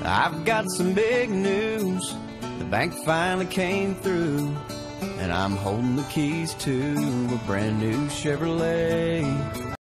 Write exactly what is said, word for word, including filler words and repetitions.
I've got some big news. The bank finally came through, and I'm holding the keys to a brand new Chevrolet.